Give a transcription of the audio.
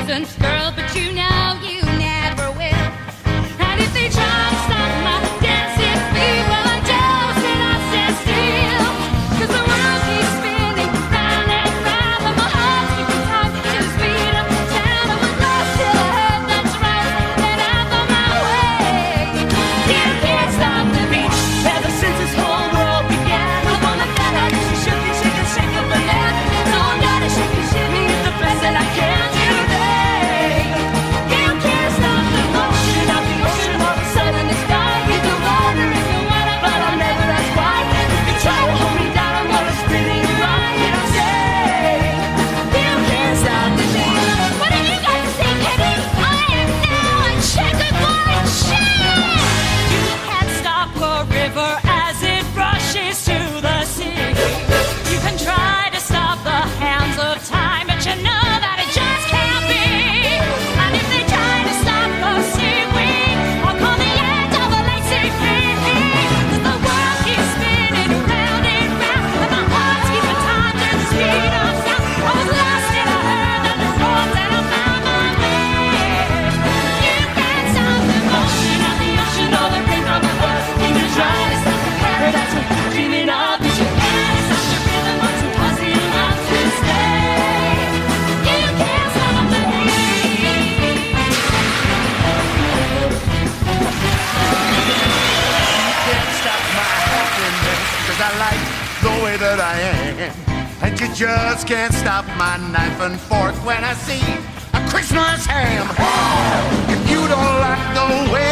distance, girl, but you know you never will. And if they try to stop my dancing feet, well, I just cannot stand still. 'Cause the world keeps spinning round and round, and my heart's keeping time to the speed of sound. I was lost till I heard that's right, and I found my way. You can't stop the beat ever since this whole world began. I'm on the flat out, she shook it, shake it, shake it, but now, so I gotta shake it, shimmy, it's the best that I can today. You can't stop the motion of the ocean or the sun in the sky. You can wonder if you wanna, but I'll never ask why. If you try to hold me down, I'm gonna spin it right and say, you can't stop the beat. What have you got to say, Kenny? I am now enchanted by shit. You can't stop a river as it rushes to the sea. You can try to stop the hands of time, but you know that it just can't be. And if they try to stop the seaweed, I'll call the end of a lazy free. 'Cause the world keeps spinning round and round, and my heart's keeping time to the speed of sound. I was lost and I heard that the roars, and I found my way. You can't stop the motion of the ocean or the rhythm of the world. You can try to stop the paradise we're dreaming of, but you can't stop the rhythm of too fuzzy enough to stay. You can't stop the beat. Can't stop my happiness, 'cause I like the way that I am. And you just can't stop my knife and fork when I see a Christmas ham. If you don't like the way